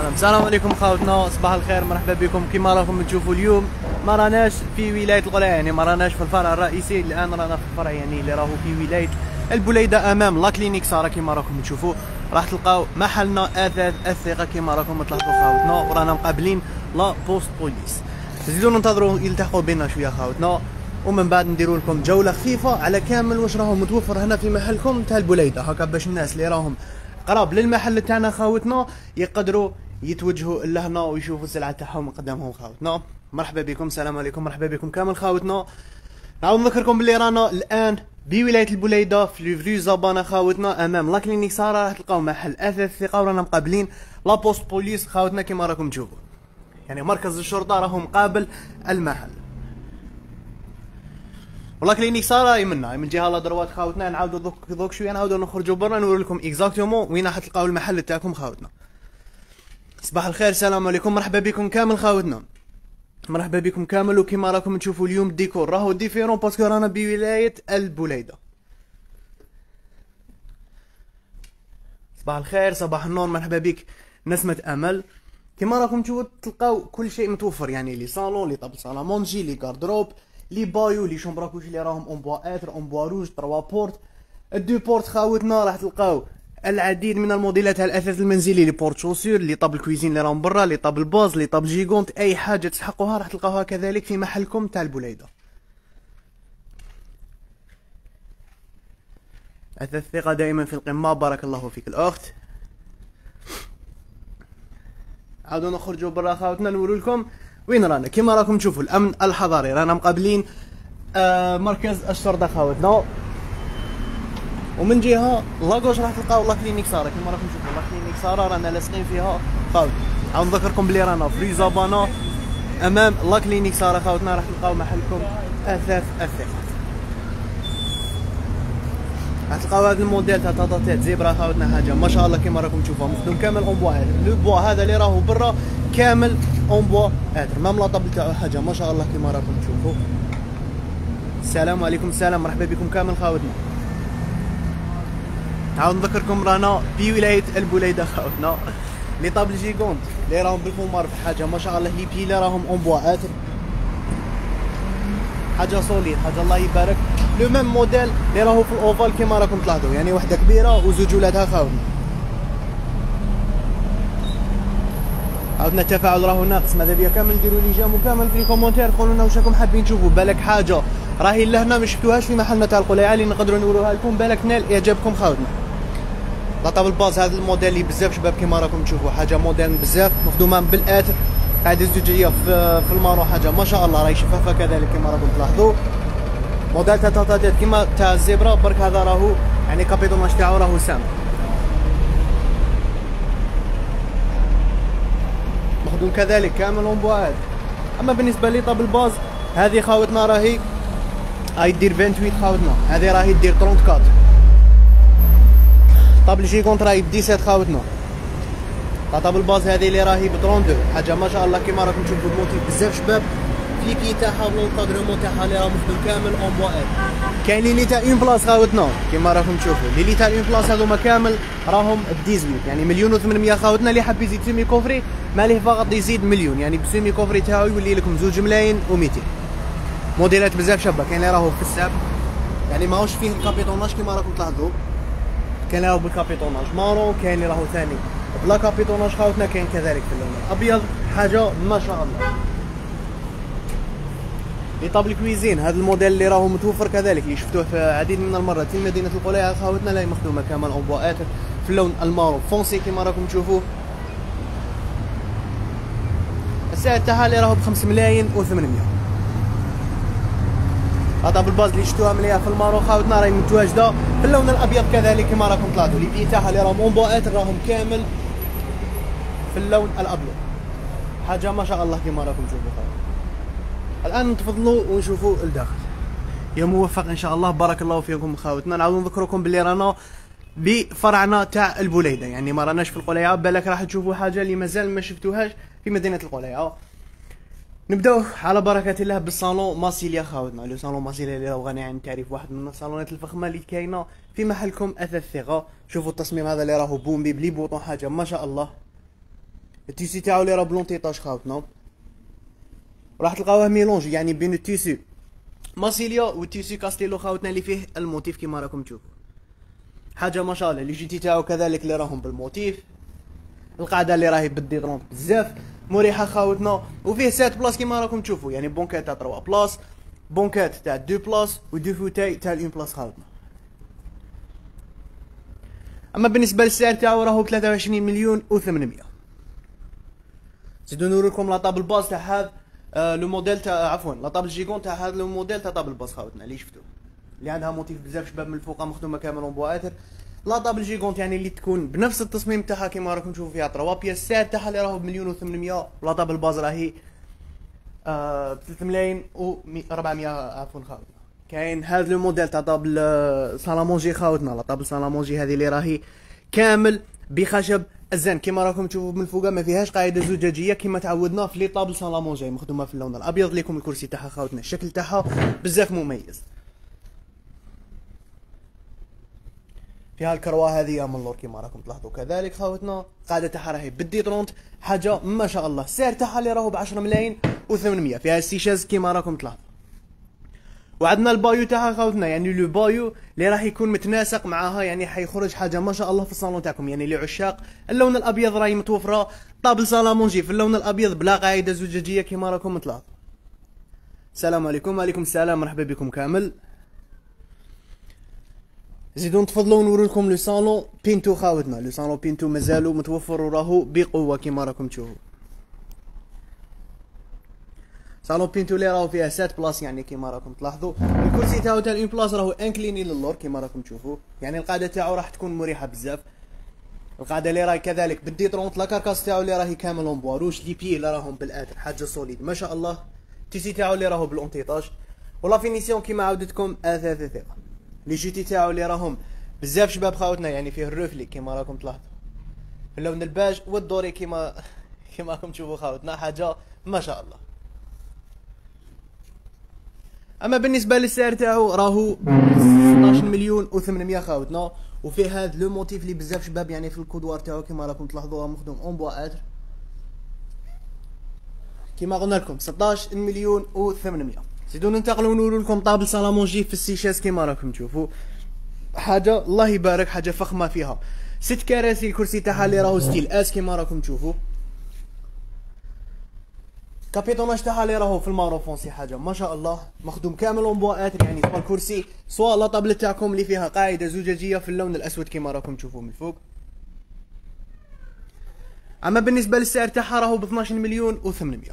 السلام عليكم خاوتنا، صباح الخير، مرحبا بكم. كما راكم تشوفوا اليوم ما راناش في ولايه القلعه، يعني ما راناش في الفرع الرئيسي. الان رانا في الفرع يعني اللي راهو في ولايه البليده امام لا كلينيك ساره. كما راكم تشوفوا راح تلقاو محلنا اثاث الثقه كما راكم تلاحظوا خاوتنا، ورانا مقابلين لا بوست بوليس. تزيدوا ننتظروا يلتحقوا بنا شويه خاوتنا، ومن بعد نديروا لكم جوله خفيفه على كامل واش راهو متوفر هنا في محلكم تاع البليده، هكا باش الناس اللي راهم قراب للمحل تاعنا خاوتنا يقدروا يتوجهوا لهنا ويشوفوا السلعه تاعهم من قدامهم خاوتنا. مرحبا بكم، السلام عليكم، مرحبا بكم كامل خاوتنا. نعاود نذكركم باللي رانا الان بولايه البليده في فري زابانا خاوتنا امام لا كلينيك ساره. راح تلقاو محل اثاث الثقه، ورانا مقابلين لا بوست بوليس خاوتنا كما راكم تشوفوا، يعني مركز الشرطه راهو مقابل المحل. ولا كلينيك ساره يمنا من جهه لا دروات خاوتنا. نعاودوا دوك شويه نعاودوا نخرجوا برا نوري لكم اكزاكتومون وين راح تلقاو المحل تاعكم خاوتنا. صباح الخير، السلام عليكم، مرحبا بكم كامل خاوتنا، مرحبا بكم كامل. وكما راكم تشوفوا اليوم الديكور راهو ديفيرون باسكو رانا بولايه البليده. صباح الخير، صباح النور، مرحبا بك نسمه امل. كما راكم تشوفوا تلقاو كل شيء متوفر، يعني لي صالون، لي طابل سالامونجي، لي كاردروب، لي بايو، لي شومبرا كوش اللي راهم اون بوا اتر، اون بوا روج، 3 بورت، الدو بورت خاوتنا. راح تلقاو العديد من الموديلات تاع الاثاث المنزلي، لي بورت شوسور، لي طابل كويزين اللي راهم برا، لي طابل باز، لي طابل جيغونت، اي حاجه تسحقوها راح تلقاوها كذلك في محلكم تاع البليده. اثاث الثقه دائما في القمه، بارك الله فيك الاخت. عاودوا نخرجوا برا خاوتنا نورو لكم وين رانا. كما راكم تشوفوا الامن الحضاري، رانا مقابلين مركز الشرطه خاوتنا، ومن جهه لاكوش راح تلقاو لا كلينيك ساره. كما راكم تشوفوا لا كلينيك ساره رانا لاصقين فيها خاوتنا. عاود نذكركم بلي رانا في زابانا امام لا كلينيك ساره خاوتنا. راح تلقاو محلكم اثاث الثقه. راح تلقاو هذا الموديل تاع طاطات زيبرا خاوتنا، حاجه ما شاء الله كما راكم تشوفوها مخدوم كامل اون بوا. لو بوا هذا اللي راهو برا كامل اون بوا اتر، مام لا طابل تاعو حاجه ما شاء الله كما راكم تشوفوا. السلام عليكم، السلام، مرحبا بكم كامل خاوتنا. نعاود نذكركم رانا في ولايه البليده خاوتنا. لي طابل جيغونت اللي راهم بالفومار في حاجه ما شاء الله، لي بيلا راهم اون بوا اتر، حاجه سوليد، حاجه الله يبارك. لو ميم موديل اللي راهو في الاوفال كما راكم تلاحظوا، يعني وحده كبيره وزوج ولادها خاوتنا. عاودنا التفاعل راهو ناقص، ماذا بيا كامل ديروا لي جيم وكامل في الكومونتير قولوا لنا واش راكم حابين تشوفوا. بالك حاجه راهي لهنا ما شفتوهاش في محلنا تاع القليعه اللي نقدروا نوروها لكم، بالك نال اعجابكم خاوتنا. لا طابل باز هذا الموديل اللي بزاف شباب كما راكم تشوفوا، حاجه موديل بزاف مخدومه بالاتر، قاعده زوجيه في المارو، حاجه ما شاء الله راهي شفافه كذلك كما راكم تلاحظوا. موديل تاع طاطات كما تاع الزبره، برك هذا راهو يعني كابيتوناج تاعو راهو سام، مخدوم كذلك كامل اون بواد. اما بالنسبه لي طابل باز هذه خاوتنا راهي دير 28 خاوتنا، هذه راهي دير 34. طابل جيغونت راهي ب 17 خاوتنا. طابل باز هذه اللي راهي ب 32، حاجه ما شاء الله كما راكم تشوفوا الموتيف بزاف شباب. في كي تاعها والكادرمون تاعها اللي راه مخدوم كامل اون بوا ات. كاين لي تاع اون بلاص خاوتنا كما راكم تشوفوا، لي تاع اون بلاص هذوما كامل راهم ب 18، يعني 1,800,000 خاوتنا. اللي حاب يزيد سيمي كوفري ماليه فقط يزيد مليون، يعني بسيمي كوفري تاعو يولي لكم 2,200,000. موديلات بزاف شابه، كاين اللي راهو في الساب يعني ماهوش فيه الكابيتوناج كما راكم تلاحظوا، كاين اللي راهو بالكابيتوناج مارون، كاين اللي راهو ثاني بلا كابيتوناج خاوتنا، كاين كذلك في اللون الابيض، حاجه ما شاء الله. لي طابل كويزين هذا الموديل اللي راهو متوفر كذلك، اللي شفتوه في عديد من المرات في مدينه القليعه خاوتنا، لا مخدومه كامل اون بوا اتر في اللون المارو فونسي كما راكم تشوفوا. السعر تاعها اللي راهو ب 5,800,000. طابل باز اللي شفتوها مليحه في المارو خاوتنا راهي متواجده في اللون الابيض كذلك كما راكم تلاحظوا. لي بي تاعها اللي راهم اون بوا اتر راهم كامل في اللون الابيض، حاجه ما شاء الله كما راكم تشوفوا خاوتنا. الان نتفضلوا ونشوفوا الداخل. يا موفق ان شاء الله، بارك الله فيكم خاوتنا. نعاودوا نذكركم باللي رانا بفرعنا تاع البليده، يعني ما راناش في القليعه، بالك راح تشوفوا حاجه اللي مازال ما شفتوهاش في مدينه القليعه. نبداو على بركه الله بالصالون ماسيليا خاوتنا. لو صالون ماسيليا اللي راهو غني عن التعريف، واحد من الصالونات الفخمه اللي كاينه في محلكم اثاث الثقه. شوفوا التصميم هذا اللي راهو بومبي بلي بوطون، حاجه ما شاء الله. التيسي تاعو اللي راه بلونتيطاج خاوتنا، راح تلقاوه ميلونج يعني بين التيسي ماسيليا والتيسي كاستيلو خاوتنا اللي فيه الموتيف كيما راكم تشوفوا. حاجه ما شاء الله. لي جيتي تاعو كذلك اللي راهم بالموتيف، القاعده اللي راهي بالديدرونت بزاف مريحه خاوتنا، وفيه 7 بلاص كيما راكم تشوفوا، يعني بونكات تاع 3 بلاص، بونكات تاع 2 بلاص، ودو فوتاي تاع 1 بلاص خاوتنا. اما بالنسبه للسعر تاعو راهو 23 مليون و800. زيدو نوريكم لا طابل باز تاع هذا لو موديل تاع عفوا لا طابل جيجون تاع هذا لو موديل تاع طابل باز خاوتنا اللي شفتوه، اللي عندها موتيف بزاف شباب من الفوق مخدومه كامل اون بواتر. لا طابل جيجونت يعني اللي تكون بنفس التصميم تاعها كيما راكم تشوفوا فيها 3 بياس. السعر تاعها اللي راهو بمليون و800. لا طابل باز راهي ب 3 ملايين و400 عفوا خاوتنا. كاين هذا لو موديل تاع طابل سالامونجي خاوتنا، لا طابل سالامونجي هذه اللي راهي كامل بخشب الزن كيما راكم تشوفوا من فوق، ما فيهاش قاعده زجاجيه كيما تعودنا في لي طابل سالامونجي، مخدومه في اللون الابيض. ليكم الكرسي تاعها خاوتنا الشكل تاعها بزاف مميز. فيها الكروه هذه من اللور كيما راكم تلاحظوا كذلك خاوتنا. قاعده تاعها راهي بالديترونت حاجه ما شاء الله. السعر تاعها اللي راهو ب 10 ملايين و800. فيها السيشاز كيما راكم تلاحظوا. وعندنا البايو تاعها خاوتنا، يعني لو بايو اللي راح يكون متناسق معاها، يعني حيخرج حاجه ما شاء الله في الصالون تاعكم. يعني لعشاق اللون الابيض راهي متوفره طابل سالامونجي في اللون الابيض بلا قاعده زجاجيه كيما راكم تلاحظوا. السلام عليكم. وعليكم السلام، مرحبا بكم كامل. زيدو نتفضلوا نوريلكم لو صالون بينتو خاوتنا. لو صالون بينتو مازالو متوفر وراهو بقوه كيما راكم تشوفوا. صالون بينتو اللي راهو فيها 7 بلاص يعني كيما راكم تلاحظوا. الكرسي تاعو تاع 1 بلاص راهو انكليني للور كيما راكم تشوفوا، يعني القاعده تاعو راح تكون مريحه بزاف. القاعده اللي راهي كذلك بالديترونت. لا كاركاس تاعو اللي راهي كامل اون بوا روج، لي بيي اللي راهم بالادر حاجه سوليد ما شاء الله. التيسي تاعو اللي راهو بالونتيطاج، ولا فينيسيون كيما عاودتكم اثاث ثقه. لي جيتي تاعو اللي راهم بزاف شباب خاوتنا، يعني فيه الروفلي كيما راكم تلاحظوا في اللون الباج والدوري كيما راكم تشوفوا خاوتنا حاجه ما شاء الله. اما بالنسبه للسعر تاعو راهو 12 مليون و800 خاوتنا. وفيه هذا لو موتيف اللي بزاف شباب يعني في الكودوار تاعو كيما راكم تلاحظوها مخدوم اون بوا ادر كيما قلنا لكم 16 مليون و800. زيدو ننتقلوا ونورو لكم طابل سالامونجي في السيشاس كيما راكم تشوفوا حاجه الله يبارك، حاجه فخمه فيها 6 كراسي. الكرسي تاعها اللي راهو ستيل اس كيما راكم تشوفوا. كابيتوناج تاعها اللي راهو في المارو فونسي حاجه ما شاء الله، مخدوم كامل اون بوا اتر، يعني سواء الكرسي سواء لا طابله تاعكم اللي فيها قاعده زجاجيه في اللون الاسود كيما راكم تشوفوا من الفوق. اما بالنسبه للسعر تاعها راهو ب 12 مليون و800.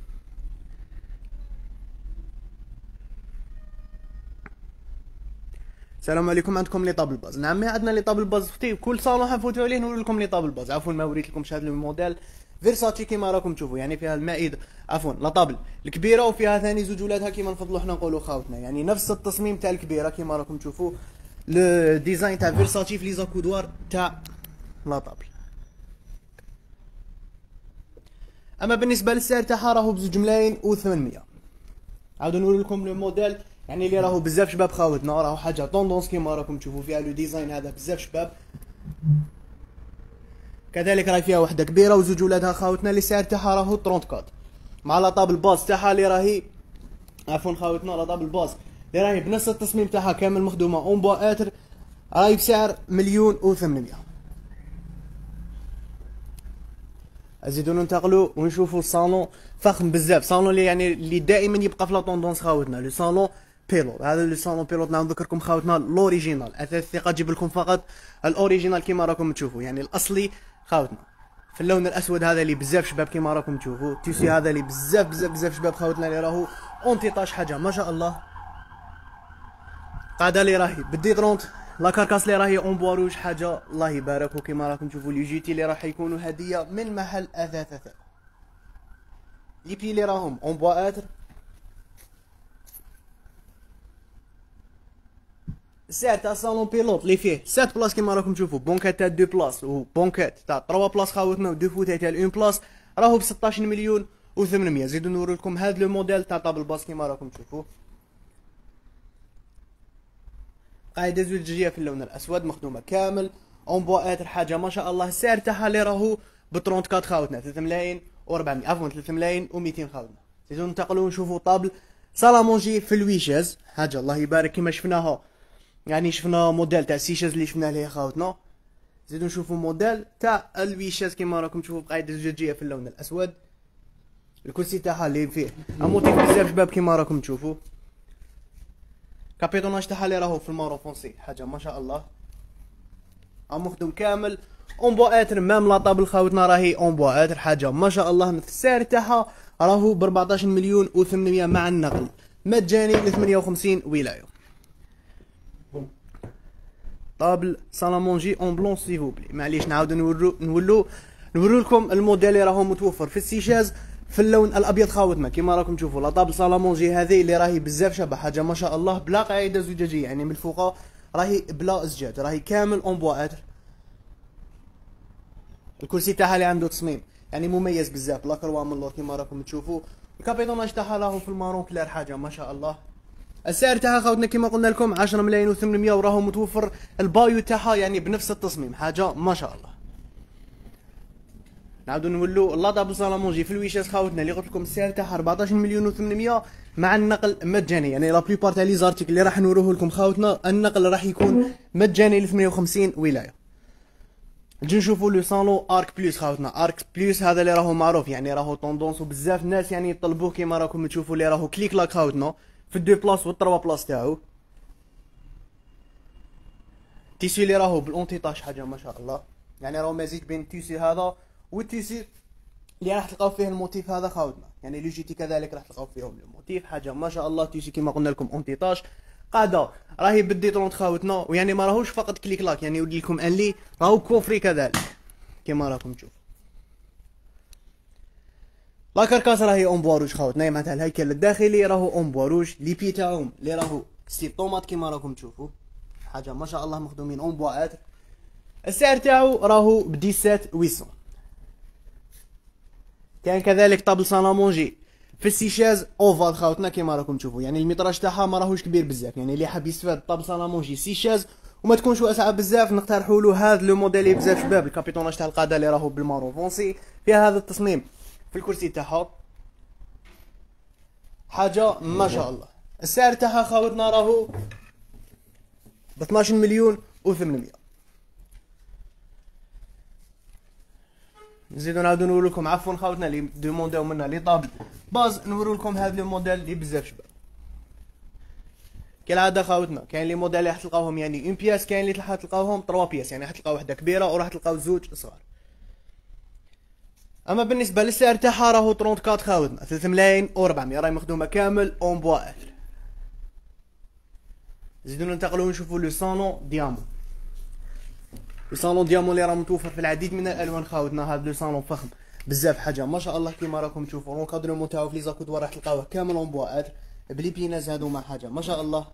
السلام عليكم. عندكم لي طابل باز؟ نعم عندنا لي طابل باز في كل صالون حنفوتوا عليه نوري لكم لي طابل باز. عفوا ما وريت لكمش هذا الموديل فيرساتشي كيما راكم تشوفوا، يعني فيها المائده عفوا لا طابل الكبيره وفيها ثاني زوج ولادها كيما نفضلوا حنا نقولوا خاوتنا، يعني نفس التصميم تاع الكبيره كيما راكم تشوفوا. لو ديزاين تاع فيرساتشي في لي زاكودوار تاع لا طابل. اما بالنسبه للسعر تاعها راهو بزوج ملايين و800. عاودوا نوري لكم لو موديل يعني اللي راهو بزاف شباب خاوتنا، راهو حاجه طوندونس كيما راكم تشوفوا فيها لو ديزاين هذا بزاف شباب. كذلك راهي فيها وحده كبيره وزوج ولادها خاوتنا اللي السعر تاعها راهو 34 مع لا طابل باز تاعها اللي راهي عفوا خاوتنا لا طابل باز اللي راهي بنفس التصميم تاعها كامل مخدومه اون بوا اتر راهي بسعر مليون و800. ازيدو ننتقلوا ونشوفوا الصالون فخم بزاف، صالون اللي يعني اللي دائما يبقى في لا طوندونس خاوتنا، لو صالون بيلوت. هذا لو صالون بيلوت نعاود نذكركم خاوتنا الاوريجينال، اثاث الثقه تجيب لكم فقط الاوريجينال كيما راكم تشوفوا، يعني الاصلي خاوتنا في اللون الاسود هذا اللي بزاف شباب كيما راكم تشوفوا. التيسي هذا اللي بزاف بزاف بزاف شباب خاوتنا اللي راهو اونتيطاج حاجه ما شاء الله. قاعده اللي راهي بالديدرونت، لا كاركاس اللي راهي اون بوا روج حاجه الله يبارك. وكيما راكم تشوفوا لي جيتي اللي راح يكونوا هديه من محل اثاث ثقه. لي بي اللي راهم اون بوا اتر. السعر تاع صالون بيلوت اللي فيه 7 بلاص كيما راكم تشوفوا، بونكات تاع 2 بلاص وبونكات تاع 3 بلاص خاوتنا ودو فوتاي تاع 1 بلاص راهو ب 16 مليون و800. زيدو نوري لكم هذا لو موديل تاع طابل باص كيما راكم تشوفوا. قاعده زجاجيه في اللون الاسود مخدومه كامل اون بوا اتر حاجه ما شاء الله. السعر تاعها اللي راهو ب 34 خاوتنا 3 ملايين و400 عفوا 3 ملايين و200 خاوتنا. زيدو ننتقلوا نشوفوا طابل سالامونجي في الويشاز. حاجه الله يبارك كيما شفناها، يعني شفنا موديل تاع السيشاز اللي شفناه ليه خاوتنا. زيدو نشوفوا موديل تاع الويشاز كيما راكم تشوفوا بقاعده زجاجيه في اللون الاسود. الكرسي تاعها اللي فيه موتيف بزاف شباب كيما راكم تشوفوا. كابيتوناج تاعها اللي راهو في المارو فونسي، حاجه ما شاء الله. مخدوم كامل اون بوا اتر، مام لا طابل خاوتنا راهي اون بوا اتر، حاجه ما شاء الله. السعر تاعها راهو ب 14 مليون و800 مع النقل مجاني ل 58 ولايه. طابل سالامونجي اون بلون سيفوبلي. معليش نعاودو نورو لكم الموديل اللي راهو متوفر في السيشاز في اللون الابيض خاوتنا كيما راكم تشوفوا. لا طابل سالامونجي هذه اللي راهي بزاف شابه، حاجه ما شاء الله، بلا قاعده زجاجيه، يعني من الفوق راهي بلا زجاج، راهي كامل اون بوا اتر. الكرسي تاعها اللي عنده تصميم يعني مميز بزاف، لا كروا من اللور كيما راكم تشوفوا. الكابيتوناج تاعها راهو في المارون كلار، حاجه ما شاء الله. السعر تاعها خاوتنا كيما قلنا لكم 10 ملايين و800، وراهو متوفر البايو تاعها يعني بنفس التصميم، حاجه ما شاء الله. نعاودو نولو لا طابل سالامونجي في الويشاز خاوتنا اللي قلت لكم السعر تاعها 14 مليون و800 مع النقل مجاني. يعني لا بليبار تاع لي زارتيكل اللي راح نوروه لكم خاوتنا النقل راح يكون مجاني ل 58 ولايه. نجي نشوفوا لو صالون ارك بلوس خاوتنا. ارك بلوس هذا اللي راهو معروف، يعني راهو طوندونس وبزاف ناس يعني يطلبوه كيما راكم تشوفوا، اللي راهو كليك لاك خاوتنا في الدو بلاص والتروا بلاص تاعو. تيسي اللي راهو بالونتيطاج، حاجه ما شاء الله، يعني راهو مزيج بين التيسي هذا والتيسي اللي راح تلقاو فيه الموتيف هذا خاوتنا. يعني لو جي تي كذلك راح تلقاو فيهم الموتيف، حاجه ما شاء الله. تيسي كيما قلنا لكم اونتيطاج، قاعده راهي بالديترونت خاوتنا، ويعني ما راهوش فقط كليك لاك، يعني يودي لكم ان لي راهو كوفري كذلك كيما راكم تشوفوا. لا كاركاس راهي اون بوا روج خاوتنا، معناتها الهيكل الداخلي راهو اون بوا روج. لي بي تاعهم اللي راهو ستيل طوماط كيما راكم تشوفوا، حاجه ما شاء الله، مخدومين اون بوا اتر. السعر تاعو راهو ب 17800. كان كذلك طابل سالامونجي في السيشاز اوفال خاوتنا كيما راكم تشوفوا، يعني الميتراج تاعها ما راهوش كبير بزاف، يعني اللي حاب يستفاد طابل سالامونجي سيشاز وما تكونش واسعه بزاف نقترحوا له هذا لو موديل بزاف شباب. الكابيتوناج تاع القاده اللي راهو بالمارون فونسي فيها هذا التصميم في الكرسي تاعها، حاجه ما شاء الله. السعر تاعها خاوتنا راهو ب 12 مليون و800. نزيدو نعاودو نورو لكم، عفوا خاوتنا اللي دومونداو منا لي طابل باز، نورو لكم هذا لو موديل اللي بزاف شباب. كالعاده خاوتنا كاين لي موديل اللي راح تلقاوهم يعني اون بياس، كاين اللي راح تلقاوهم 3 بياس، يعني راح تلقاو وحده كبيره وراح تلقاو زوج صغار. اما بالنسبه للسعر تاعها راهو 34 خاوتنا 3 ملايين و400، راهي مخدومه كامل اون بوا اتر. نزيدو ننتقلو نشوفو لو صالون ديامون. لو صالون ديامون اللي راه متوفر في العديد من الالوان خاوتنا. هذا لو صالون فخم بزاف، حاجه ما شاء الله كيما راكم تشوفوا. لونكادرمون تاعو في لي زاكودوا راح تلقاوه كامل اون بوا اتر بلي بيناز هادو، مع حاجه ما شاء الله.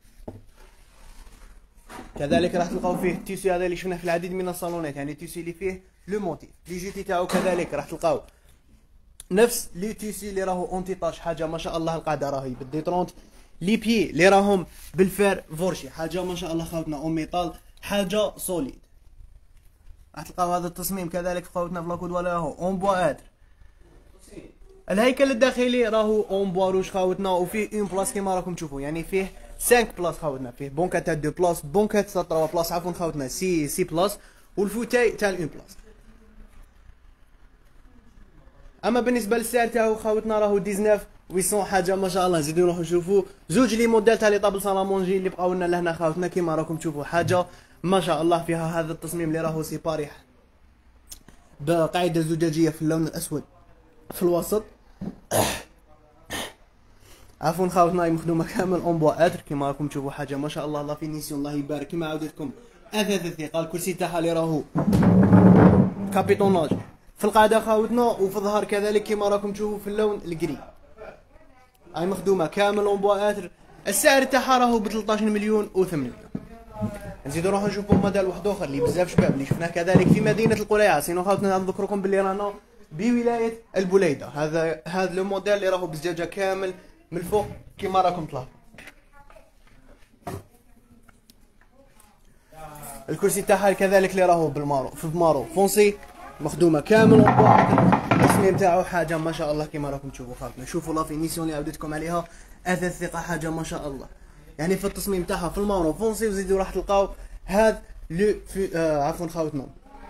كذلك راح تلقاو فيه التيسي هذا اللي شفناه في العديد من الصالونات، يعني التيسي اللي فيه لو موتيف. لي جي تي تاعو كذلك راح تلقاو نفس لي تيسي اللي راهو اونتيطاج، حاجه ما شاء الله. القاعده راهي بالديترونت، لي بي اللي راهم بالفير فورشي، حاجه ما شاء الله خاوتنا اون ميطال، حاجه سوليد. راح تلقاو هذا التصميم كذلك خاوتنا في لاكود ولا راهو اون بوا اتر. الهيكل الداخلي راهو اون بوا روج خاوتنا، وفيه اون بلاص كيما راكم تشوفوا، يعني فيه 5 بلاص خاوتنا، فيه بونكات تاع 2 بلاص، بونكات تاع 3 بلاص عفوا خاوتنا، سي بلاص، والفوتاي تاع 1 بلاص. اما بالنسبه للسعر تاعو خاوتنا راهو 19800، حاجه ما شاء الله. نزيدو نروحو نشوفو زوج لي موديل تاع لي طابل سالامونجي اللي بقاو لنا لهنا خاوتنا كيما راكم تشوفوا، حاجه ما شاء الله. فيها هذا التصميم اللي راهو سيباري بقاعده زجاجيه في اللون الاسود في الوسط. عفوا خاوتنا مخدومه كامل اون بوا اتر كيما راكم تشوفوا، حاجه ما شاء الله. لا فينيسيون الله يبارك كيما عاودتكم اثاث الثقه. الكرسي تاعها اللي راهو كابيتوناج في القاعده خاوتنا، وفي الظهر كذلك كيما راكم تشوفوا في اللون الجري، هاي مخدومه كامل اون بوا اتر. السعر تاعها راهو ب 13 مليون و800. نزيدو نروحو نشوفو موديل واحد اخر اللي بزاف شباب اللي شفناه كذلك في مدينه القليعه. سينو خاوتنا نذكركم باللي رانا بولايه البليده. هذا لو موديل اللي راهو بزجاجه كامل من الفوق كيما راكم تلاحظوا. الكرسي تاعها كذلك اللي راهو بالمارو في مارو فونسي، مخدومه كامل التصميم تاعو حاجه ما شاء الله كيما راكم تشوفوا خاطنا. شوفوا لا فينيسيون اللي عاودتكم عليها، اثاث الثقه حاجه ما شاء الله. يعني في التصميم تاعها في المارون فونسي وزيدوا راح تلقاو هذا لو في عفوا خاوتنا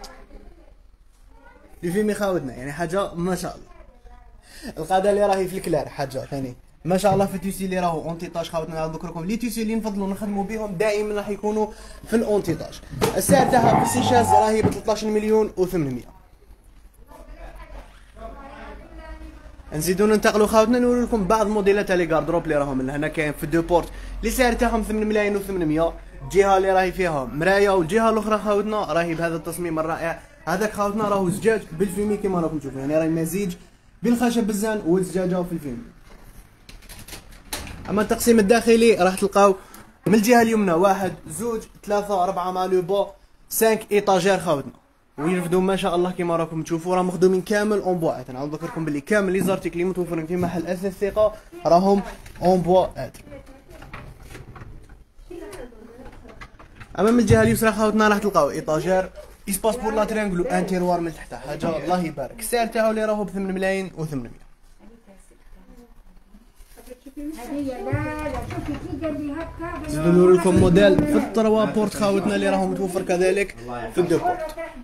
لو فيمي خاوتنا، يعني حاجه ما شاء الله. القاده اللي راهي في الكلار حاجه ثاني ما شاء الله. في التيسي اللي راهو اونتيطاج خاوتنا نذكر لكم لي تيسي اللي نفضلوا نخدموا بهم دائما راح يكونوا في الاونتيطاج. السعر تاعها في السيشاز راهي ب 13 مليون و800. نزيدو ننتقلوا خاوتنا نوري لكم بعض موديلات لي غاردروب اللي راهم من هنا. كاين في دو بورت اللي سعر تاعهم 8 ملايين و800. الجهه اللي راهي فيها مرايه والجهه الاخرى خاوتنا راهي بهذا التصميم الرائع. هذاك خاوتنا راهو زجاج بالفيمي كيما راكم تشوفوا، يعني راهي مزيج بالخشب بالزان والزجاجه في الفيمي. اما التقسيم الداخلي راح تلقاو من الجهه اليمنى 1 2 3 4 مع لو بو 5 ايطاجير خاوتنا، ويرفدوا ما شاء الله كيما راكم تشوفوا راه مخدومين كامل اون بوا. انا نذكركم باللي كامل لي زارتيكل اللي متوفرين في محل اثاث الثقه راهم اون بوا. اما من الجهه اليسرى خاوتنا راح تلقاو ايطاجير اسباس بور لا تريانجل وان تيروار من تحتها حاجه الله يبارك. السعر تاعو اللي راهو ب 8 ملايين و800. زيدو نوري لكم موديل في التروا بورت خاوتنا اللي راهو متوفر كذلك في الدو بورت.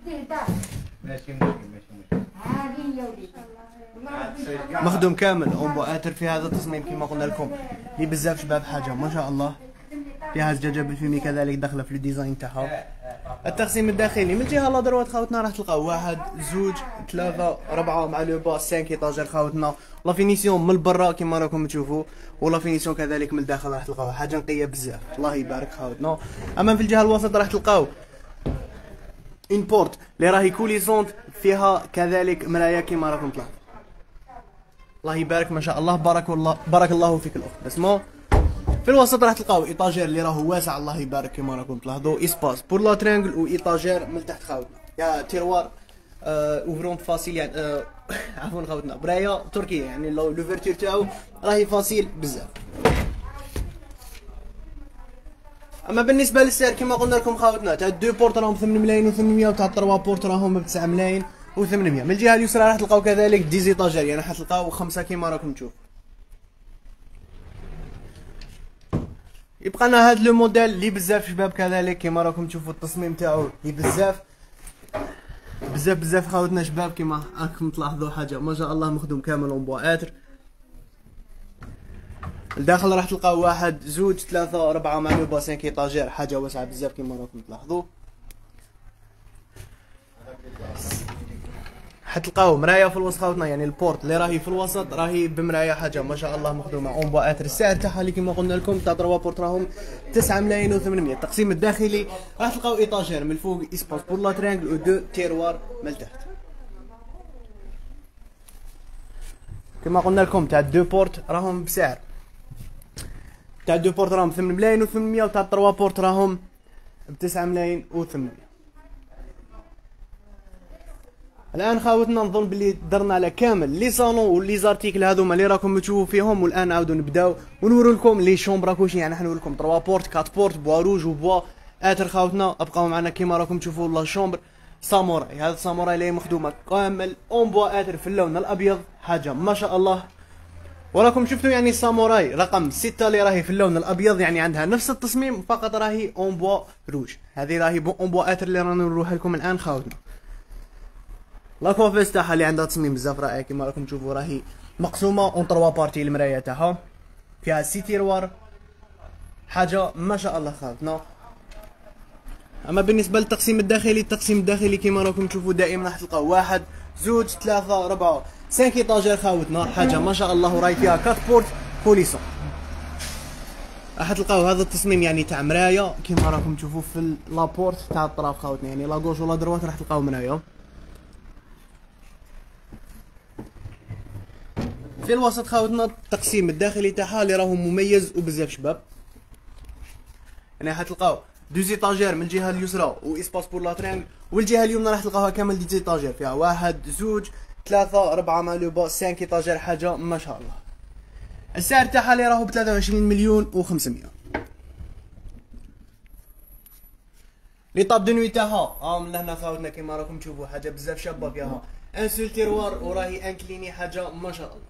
مخدوم كامل اون بوا اتر في هذا التصميم كما قلنا لكم اللي بزاف شباب حاجه ما شاء الله. فيها زجاجه بالفيمي كذلك داخله في الديزاين تاعها. التقسيم الداخلي من الجهه لا دروات خاوتنا راح تلقاو 1 2 3 4 مع لو با 5 ايطاجير خاوتنا. لا فينيسيون من برا كما راكم تشوفوا ولا فينيسيون كذلك من الداخل راح تلقاو حاجه نقيه بزاف الله يبارك خاوتنا. اما في الجهه الوسط راح تلقاو ان بورت اللي راهي كوليسونت فيها كذلك مرايا كما راكم تلاحظوا الله يبارك ما شاء الله. بارك الله فيك الاخت بسمو. في الوسط راح تلقاو ايطاجير اللي راهو واسع الله يبارك كما راكم تلاحظوا اسباس بور لا تريانجل وايطاجير من تحت خاوتنا يا تيروار اوفرونت فاسيل يعني عفوا خاوتنا برايه تركيه يعني لوفرتير تاعو راهي فاسيل بزاف. اما بالنسبه للسعر كما قلنا لكم خاوتنا تاع دو بورت راهم 8 ملايين و800 وتاع 3 بورت راهم ب 9 ملايين و800. من الجهه اليسرى راح تلقاو كذلك ديزيطاجير يعني راح تلقاو 5 كما راكم تشوفوا. يبقى لنا هذا لو موديل اللي بزاف شباب كذلك كما راكم تشوفوا التصميم تاعو اللي بزاف خاوتنا شباب كما راكم تلاحظوا حاجه ما شاء الله مخدوم كامل اون بوا اتر. الداخل راح تلقاو 1 2 3 4 مع لو با 5 ايطاجير حاجه واسعه بزاف كما راكم تلاحظوا. حتلقاو مرايه في الوسط خاوتنا يعني البورت اللي راهي في الوسط راهي بمرايه حاجه ما شاء الله مخدومه اون بوا اتر. السعر تاعها اللي كما قلنا لكم تاع 3 بورت راهم 9 ملايين و800. التقسيم الداخلي راح تلقاو ايطاجير من الفوق اسباس بور لا تريانجل و دو تيروار من التحت. كما قلنا لكم تاع دو بورت راهم بسعر تاع دو بورت راهم 8 ملايين و800 وتاع 3 بورت راهم ب 9 ملايين و800. الان خاوتنا نظن باللي درنا على كامل لي صالون ولي زارتيكل هذوما اللي راكم تشوفوا فيهم. والان نعاودو نبداو ونورو لكم لي شومبرا كلشي يعني حنوري لكم 3 بورت 4 بورت بوا روج وبوا اتر خاوتنا. ابقاو معنا كيما راكم تشوفوا لا شومبر ساموراي. هذا الساموراي اللي مخدومه كامل اون بوا اتر في اللون الابيض حاجه ما شاء الله. وراكم شفتوا يعني الساموراي رقم 6 اللي راهي في اللون الابيض يعني عندها نفس التصميم فقط راهي اون بوا روج. هذه راهي اون بوا اتر اللي رانا نروها لكم الان خاوتنا. لا كوفيس تاعها اللي عندها تصميم بزاف رائع كما راكم تشوفوا راهي مقسومه اون 3 بارتي. المرايه تاعها فيها 6 تيروار حاجه ما شاء الله خاوتنا. اما بالنسبه للتقسيم الداخلي التقسيم الداخلي كما راكم تشوفوا دائما راح تلقاو 1 2 3 4 5 ايطاجير خاوتنا حاجه ما شاء الله. وراهي فيها 4 بورت كوليسون. راح تلقاو هذا التصميم يعني تاع مرايه كما راكم تشوفوا في لابورت تاع الطراف خاوتنا يعني لا غوش ولا دروات راح تلقاو مرايه. في الوسط خاوتنا التقسيم الداخلي تاعها اللي راهو مميز وبزاف شباب يعني حتلقاو دو زيطاجير من الجهه اليسرى واسباس بور لا ترينغ والجهه اليمنى راح تلقاوها كامل دي زيطاجير فيها 1 2 3 4 مع لو با 5 ايطاجير حاجه ما شاء الله. السعر تاعها اللي راهو ب 23 مليون و500. لي طاب دو نوي تاعها من هنا خاوتنا كيما راكم تشوفوا حاجه بزاف شابه فيها ان سول تيروار وراهي انكليني حاجه ما شاء الله.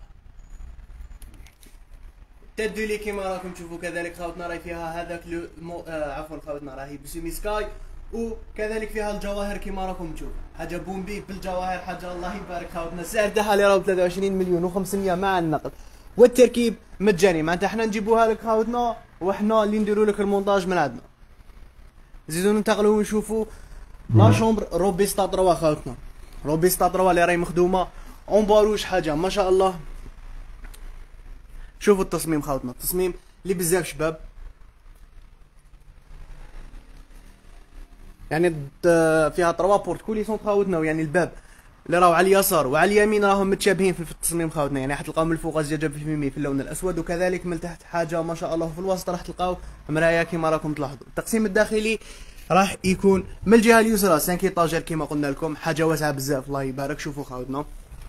تدولي كيما راكم تشوفوا كذلك خاوتنا راهي فيها هذاك عفوا خاوتنا راهي بسيمي سكاي وكذلك فيها الجواهر كيما راكم تشوفوا حاجه بومبي بالجواهر حاجه الله يبارك خاوتنا. السعر تاعها اللي راهو 23 مليون و500 مع النقل والتركيب مجاني معناتها حنا نجيبوها لك خاوتنا وحنا اللي نديروا لك المونتاج من عندنا. زيدو ننتقلوا ونشوفوا لا شومبر روبيستا 3 خاوتنا. روبيستا 3 اللي راهي مخدومه اون باروش حاجه ما شاء الله. شوفوا التصميم خاوتنا التصميم اللي بزاف شباب يعني فيها 3 بورت كوليسون خاوتنا ويعني الباب اللي راهو على اليسار وعلى اليمين راهم متشابهين في التصميم خاوتنا يعني راح تلقاو من الفوق الزجاجه في اللون الاسود وكذلك من تحت حاجه ما شاء الله. في الوسط راح تلقاو مرايه كما راكم تلاحظوا. التقسيم الداخلي راح يكون من الجهه اليسرى 5 ايطاجير كما قلنا لكم حاجه واسعه بزاف الله يبارك. شوفوا خاوتنا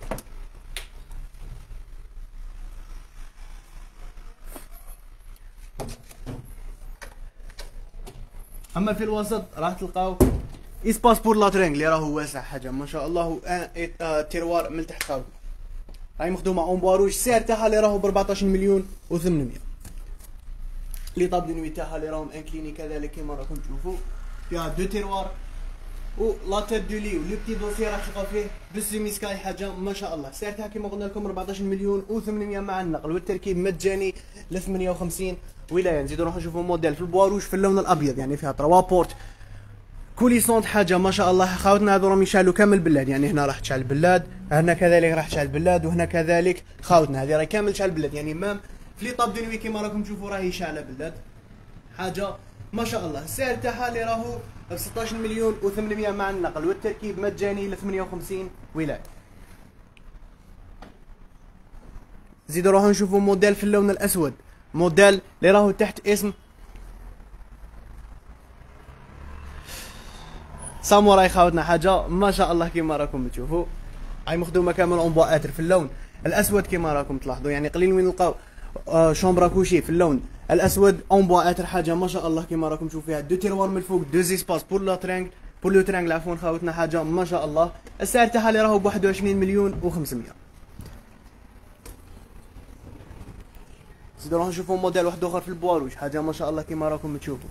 اما في الوسط راح تلقاو اسباس بور لا ترينغ اللي راهو واسع حاجه ما شاء الله. تيروار من تحت خاوتنا راهي مخدومه اون باروج. السعر تاعها اللي راهو ب 14 مليون و800. لي طاب دو نوي تاعها اللي راهم انكليني كذلك كما راكم تشوفوا فيها دو تيروار و لا تيت دو لي ولو بتي دوسي راح تلقاو فيه بالسيمي سكاي حاجه ما شاء الله. السعر تاعها كما قلنا لكم 14 مليون و800 مع النقل والتركيب مجاني ل 58 ولايه. نزيدو نروحو نشوفو موديل في البواروج في اللون الابيض يعني فيها 3 بورت كوليسونت حاجه ما شاء الله. خاوتنا هذو راهم يشعلوا كامل بلاد يعني هنا راح تشعل بلاد هنا كذلك راح تشعل بلاد وهنا كذلك خاوتنا هذه راهي كامل تشعل بلاد يعني مام في لي طاب دو نوي كيما راكم تشوفوا راهي شاعله بلاد حاجه ما شاء الله. السعر تاعها اللي راهو ب 16 مليون و800 مع النقل والتركيب مجاني ل 58 ولايه. زيدوا راهو نشوفوا موديل في اللون الاسود موديل اللي راهو تحت اسم ساموراي خاوتنا حاجه ما شاء الله كيما راكم تشوفوا. هاي مخدومه كامل اون بوا اتر في اللون الاسود كيما راكم تلاحظوا يعني قليل وين نلقاو شومبرا كوشي في اللون الاسود اون بوا اتر حاجه ما شاء الله كيما راكم تشوفوا. فيها دو تيروار من الفوق دو زيسباس بور لا ترينغ بور لو ترينغ عفوا خاوتنا حاجه ما شاء الله. السعر تاعها اللي راهو ب 21 مليون و500. زيدو راح نشوفوا موديل واحد اخر في البواروج حاجه ما شاء الله كيما راكم تشوفوا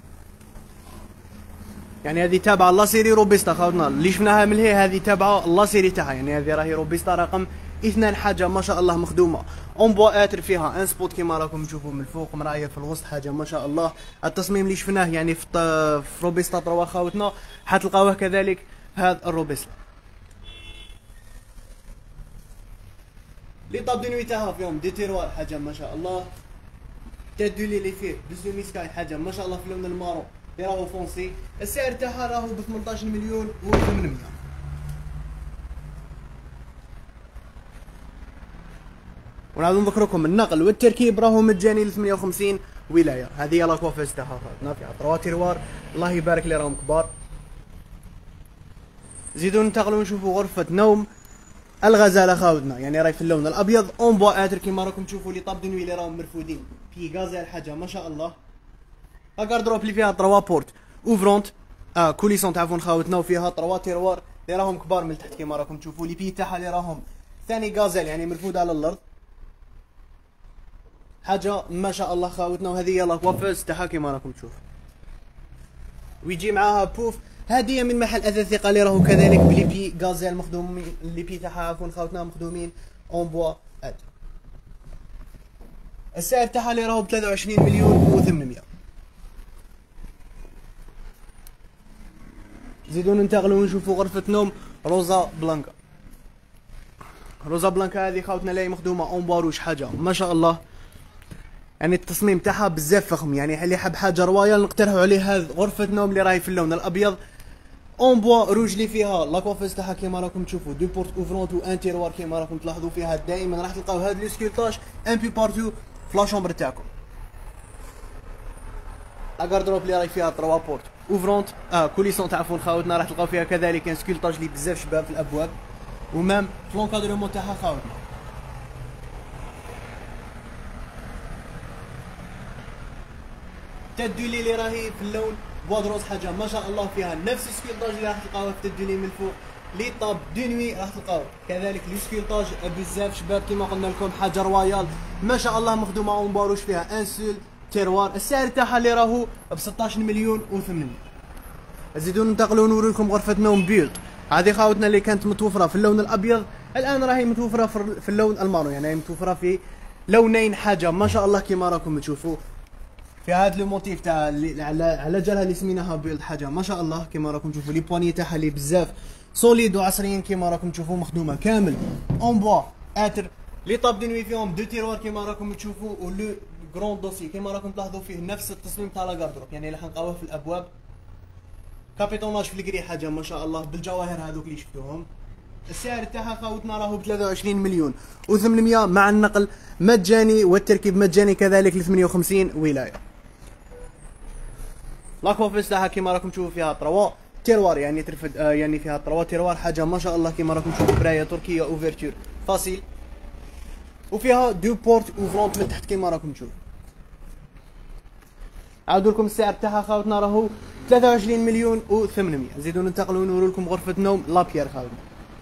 يعني هذه تابعه لا سيري روبيستا خاوتنا اللي شفناها من هي هذه تابعه لا سيري تاعها يعني هذه راهي روبيستا رقم 2 حاجه ما شاء الله مخدومه اون بوا اتر فيها ان سبوت كيما راكم تشوفوا من الفوق مرايه في الوسط حاجه ما شاء الله. التصميم اللي شفناه يعني في روبيستا 3 خاوتنا حتلقاوه كذلك هذا الروبيستا. لي طاب دو نوي تاعها فيهم دي تيروار حاجه ما شاء الله. تدولي اللي فيه بسومي سكاي حاجه ما شاء الله في اللون المارون اللي راهو فونسي. السعر تاعها راهو ب 18 مليون و800. ونعاود نذكركم النقل والتركيب راهو مجاني ل 58 ولايه. هذه هي لاكوافيز تاعها فيها 3 تيروار الله يبارك اللي راهم كبار. زيدو ننتقلوا نشوفوا غرفه نوم الغزاله خاوتنا يعني راهي في اللون الابيض اون بوا اتر كيما راكم تشوفوا لي طاب دو نوي اللي راهم مرفودين في غازال حاجه ما شاء الله. لا كاردروب اللي فيها 3 بورت اوفرونت كوليسونت عفوا خاوتنا وفيها 3 تيروار اللي راهم كبار من تحت كيما راكم تشوفوا. لي بي تاعها اللي راهم ثاني غازال يعني مرفود على الارض حاجه ما شاء الله خاوتنا. وهذه هي لاكوافيز تاعها كيما راكم تشوفوا ويجي معاها بوف هديه من محل اثاث ثقه اللي راهو كذلك بلي بي غازال مخدومين. لي بي تاعها عفوا خاوتنا مخدومين اون بوا اتر. السعر تاعها اللي راهو ب 23 مليون و800. زيدو ننتقلوا ونشوفوا غرفة نوم روزا بلانكا. روزا بلانكا هذه خاوتنا لاهي مخدومة اون باروش حاجة ما شاء الله يعني التصميم تاعها بزاف فخم يعني اللي حب حاجة روايال نقترحوا عليه هذه غرفة نوم اللي راهي في اللون الابيض اون بوا روج اللي فيها لاكوافيز تاعها كيما راكم تشوفوا دو بورت اوفرونت و ان تيروار كيما راكم تلاحظوا فيها دائما راح تلقاو هذا لي سكيلتاج ان بي بارتو في لا شومبر تاعكم. لا كاردروب اللي راهي فيها 3 بورت اوفرونت كوليسونت عفوا خاوتنا راح تلقاو فيها كذلك ان سكيلتاج اللي بزاف شباب في الابواب ومام في لونكادرمون تاعها خاوتنا. تدولي اللي راهي في اللون بوادروس حاجه ما شاء الله فيها نفس السكيلتاج اللي راح تلقاوها في تدلي من الفوق. لي طاب دو نوي راح تلقاو كذلك لي سكيلتاج بزاف شباب كيما قلنا لكم حاجه رويال ما شاء الله مخدومه اون باروش فيها ان سول تيروار. السعر تاعها اللي راهو ب 16 مليون و800. نزيدو ننتقلو نوري لكم غرفه نوم بيلد. هذه خاوتنا اللي كانت متوفره في اللون الابيض الان راهي متوفره في اللون المارون، يعني متوفره في لونين حاجه ما شاء الله كيما راكم تشوفوا. في هذا لو موتيف تاع اللي على جالها اللي سميناها بيلد حاجه ما شاء الله كيما راكم تشوفوا. لي بواني تاعها اللي بزاف سوليد وعصريين كيما راكم تشوفوا، مخدومه كامل اون بوا اتر. لي طاب دي نوي فيهم دو تيروار كيما راكم تشوفوا، ولو غران دوسي كيما راكم تلاحظوا فيه نفس التصميم تاع لاكاردروب، يعني اللي حنلقاوه في الابواب. كابيتوناج في الكري حاجه ما شاء الله بالجواهر هذوك اللي شفتوهم. السعر تاعها خاوتنا راهو ب 23 مليون و800 مع النقل مجاني والتركيب مجاني كذلك ل 58 ولايه. لاكوافيس تاعها كيما راكم تشوفوا فيها طروا تيروار، يعني ترفد يعني فيها طروا تيروار حاجه ما شاء الله كيما راكم تشوفوا. برايه تركيه اوفرتور فاسيل، وفيها دو بورت وفرونت من تحت كيما راكم تشوفوا. عاودوا لكم السعر تاعها خاوتنا راهو 23 مليون و800. نزيدو ننتقلوا نورو لكم غرفه نوم لابيير خاوتنا.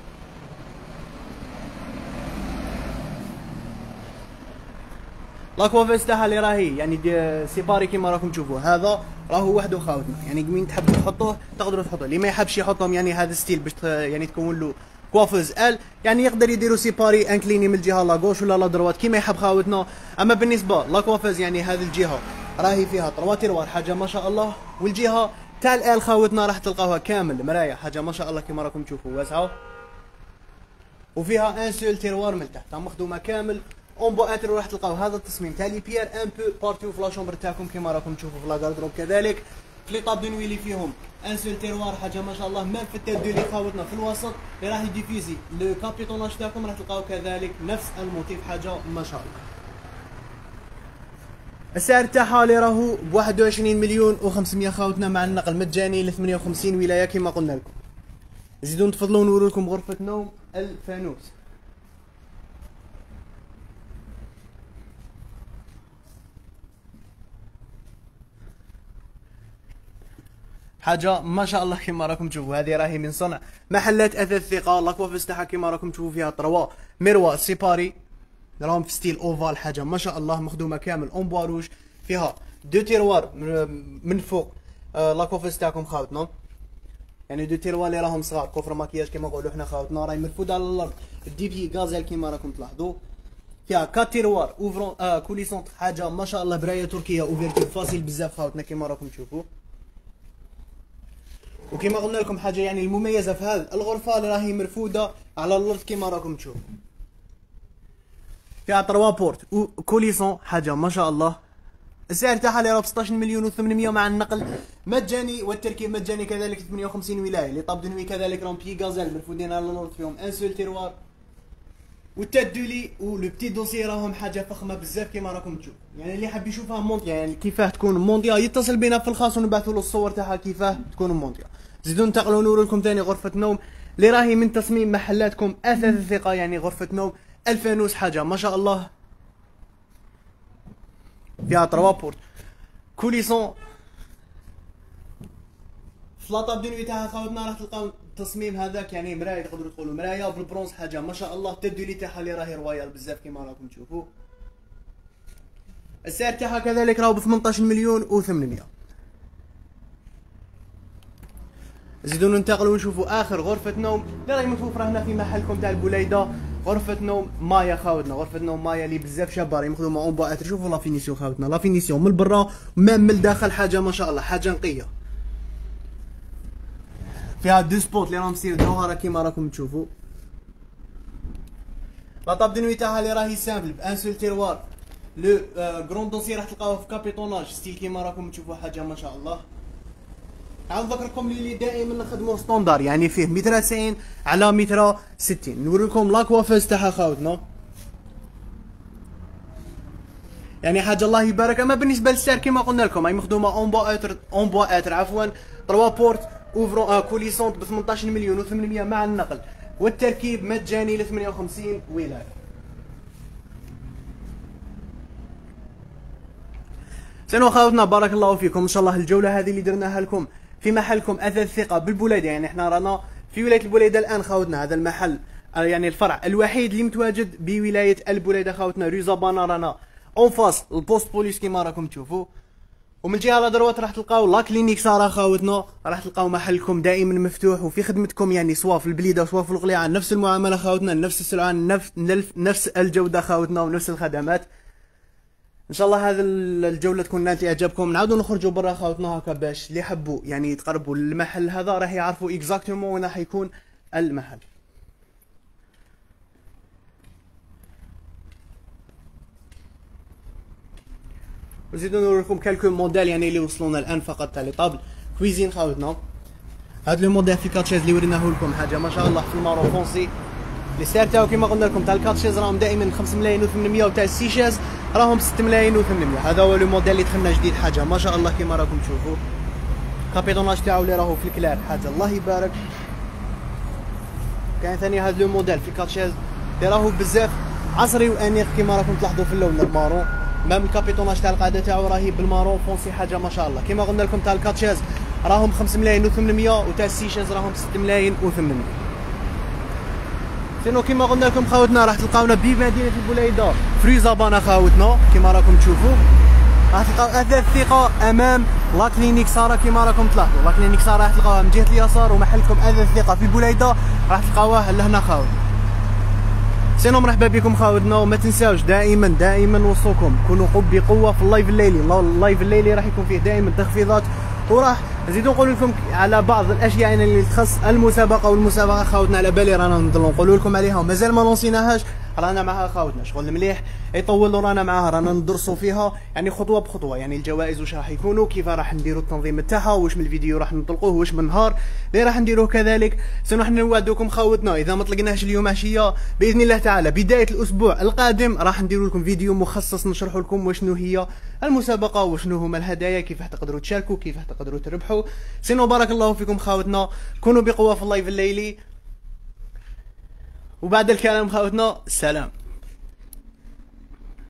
لاكوافيس تاعها اللي راهي يعني سيباري كيما راكم تشوفوا. هذا راهو وحده خاوتنا، يعني وين تحبوا تحطوه تقدروا تحطوه. اللي ما يحبش يحطهم يعني هذا ستيل باش يعني تكون له كوافوز ال، يعني يقدر يديروا سيباري انكليني من الجهه لا غوش ولا لا دروات كيما يحب خاوتنا. اما بالنسبه لاكوافيز يعني هذه الجهه راهي فيها طروا تيروار حاجه ما شاء الله، والجهه تاع ال خاوتنا راح تلقاوها كامل مرايه حاجه ما شاء الله كيما راكم تشوفوا واسعه، وفيها ان سول تيروار من تحت مخدومه كامل اون بو اتر. راح تلقاو هذا التصميم تاع لي بيير ان بو بارتو في لا شومبر تاعكم كيما راكم تشوفوا في لا غاردروب. كذلك في لي طاب دو نوي اللي فيهم ان سول تيروار حاجه ما شاء الله. مام في التير دو اللي خاوتنا في الوسط اللي راح يديفيزي لو كابيتوناج تاعكم راح تلقاو كذلك نفس الموتيف حاجه ما شاء الله. السعر تاعها اللي راهو ب 21 مليون و500 خاوتنا مع النقل مجاني ل 58 ولايه كيما قلنا لكم. زيدوا تفضلوا نورو لكم غرفه نوم الفانوس. حاجه ما شاء الله كيما راكم تشوفوا. هذه راهي من صنع محلات اثاث ثقه. لاكوافيس تاعها كيما راكم تشوفوا فيها طروا مروه سيباري راهم في ستيل اوفال حاجه ما شاء الله مخدومه كامل اون بوا روج. فيها دو تيروار من فوق لاكوافيس تاعكم خاوتنا، يعني دو تيروار اللي راهم صغار كوفر ماكياج كيما نقولوا حنا خاوتنا، راهي مرفوده على الارض ديبي غازيل كيما راكم تلاحظوا. فيها 4 تيروار اوفرون كوليسونت حاجه ما شاء الله. برايه تركيه اوفرتور فاسيل بزاف خاوتنا كيما راكم تشوفوا. وكما قلنا لكم حاجه يعني المميزه في هذه الغرفه اللي راهي مرفوده على الارض كما راكم تشوفوا. فيها 3 بورت وكوليسون حاجه ما شاء الله. السعر تاعها اللي راه ب 16 مليون و800 مع النقل مجاني والتركيب مجاني كذلك 58 ولايه. اللي طاب دنوي كذلك راهم بي غازيل مرفودين على الارض فيهم ان سول تيروار والتدولي ولو بتي دوسي راهم حاجه فخمه بزاف كما راكم تشوفوا. يعني اللي حاب يشوفها مونطيا يعني كيفاه تكون مونطيا يتصل بينا في الخاص ونبعثوا له الصور تاعها كيفاه تكون مونطيا. زيدوا ننتقلوا نورو لكم ثاني غرفه نوم اللي راهي من تصميم محلاتكم اثاث الثقه، يعني غرفه نوم الفانوس حاجه ما شاء الله. فيها 3 بورت كوليسون في لاطاب دو نوي تاعها خاوتنا راح تلقاو التصميم هذاك يعني مرايه تقدروا تقولوا مرايه بالبرونز حاجه ما شاء الله. التدولي تاعها اللي راهي رويال بزاف كيما راكم تشوفوا. السعر تاعها كذلك راهو ب 18 مليون و800. زيدوا ننتقلوا ونشوفوا اخر غرفه نوم اللي راهي متوفره هنا في محلكم تاع البوليده. غرفه نوم مايا خاوتنا، غرفه نوم مايا اللي بزاف شابه راهي مخدومه اون بوا. شوفوا لا فينيسيون خاوتنا، لا فينيسيون من برا ومام من الداخل حاجه ما شاء الله حاجه نقيه. فيها دو سبوت اللي راهم تصير جوهره كيما راكم تشوفوا. لاطاب دو نوي تاعها اللي راهي سامبل بان سول تيروار. لو غرون دوسي راح تلقاوه في كابيتوناج ستيل كيما راكم تشوفوا حاجه ما شاء الله. عاود نذكركم اللي دائما نخدموا ستوندار يعني فيه متر 90 على متر 60. نوريكم لاكوافيز تاعها خاوتنا يعني حاجه الله يبارك. اما بالنسبه للسعر كما قلنا لكم هي مخدومه اون بوا اتر عفوا 3 بورت اوفرون كوليسونت ب 18 مليون و800 مع النقل والتركيب مجاني ل 58 ولايه. سنو خاوتنا بارك الله فيكم. ان شاء الله الجوله هذه اللي درناها لكم في محلكم اثاث ثقه بالبوليده، يعني احنا رانا في ولايه البوليده الان خاوتنا. هذا المحل يعني الفرع الوحيد اللي متواجد بولايه البوليده خاوتنا. ريزابانا رانا اون فاس البوست بوليس كيما راكم تشوفوا، ومن جهه على دروات راح تلقاو لا كلينيك ساره خاوتنا. راح تلقاو محلكم دائما مفتوح وفي خدمتكم، يعني سواء في البليده سواء في القليعه نفس المعامله خاوتنا، نفس السلعه، نفس الجوده خاوتنا ونفس الخدمات. ان شاء الله هذا الجوله تكون نالت اعجابكم. نعاودوا نخرجوا برا خاوتنا هكا باش اللي يحبوا يعني يتقربوا للمحل هذا راح يعرفوا اكزاكتومون وين راح يكون المحل. نزيدو نوريكم كالكو موديل يعني اللي وصلونا الان فقط تاع لي طابل كويزين خاوتنا. هاد لو موديل في كاتشيز اللي وريناه لكم حاجه ما شاء الله في المارو فونسي. لي سعر تاعو كيما قلنا لكم تاع الكاتشيز راهم دائما 5 ملايين و800 وتاع السيشاز راهم 6 ملايين و800. هذا هو لو موديل اللي دخلنا جديد، حاجه ما شاء الله كيما راكم تشوفوا. كابيتوناج تاعو اللي راهو في الكلار حاجه الله يبارك. كاين ثاني هاد لو موديل في كاتشيز اللي راهو بزاف عصري وانيق كيما راكم تلاحظوا في اللون المارو. مام الكابيتوناج تاع القاعده تاعو راهي بالمارون فونسي حاجه ما شاء الله. كيما قلنا لكم تاع الكاتشيز راهم 5 ملايين و800 وتاع السيشاز راهم 6 ملايين و800. سينو كيما قلنا لكم خاوتنا راح تلقاونا بمدينه البوليده في ريزابانا خاوتنا كيما راكم تشوفوا. راح تلقاو اثاث ثقه امام لا كلينيك ساره كيما راكم تلاحظوا. لا كلينيك ساره راح تلقاوها من جهه اليسار، ومحلكم اثاث ثقه في البوليده راح تلقاوه لهنا خاوتنا. سينو مرحبا بكم خاوتنا، وما تنساوش دائما نوصوكم كونوا بقوه في اللايف الليلي. اللايف الليلي راح يكون فيه دائما تخفيضات، وراح نزيدو نقول لكم على بعض الاشياء يعني اللي تخص المسابقه. والمسابقه خاوتنا على بالي رانا نضلوا نقولوا لكم عليها ومازال ما لونسيناهاش. رانا معها خاوتنا شغل مليح يطول، ورانا معاها رانا ندرسوا فيها يعني خطوه بخطوه. يعني الجوائز واش راح يكونوا، كيف راح نديروا التنظيم تاعها، واش من الفيديو راح نطلقوه، واش من نهار اللي راح نديروه كذلك. سنو حنا نوعدوكم خاوتنا اذا ما طلقناهش اليوم عشيه باذن الله تعالى بدايه الاسبوع القادم راح نديروا لكم فيديو مخصص نشرح لكم وشنو هي المسابقه وشنو هما الهدايا، كيف تقدروا تشاركوا، كيف تقدروا تربحوا. سينو بارك الله فيكم خاوتنا، كونوا بقوه في اللايف الليلي. وبعد الكلام خاوتنا سلام.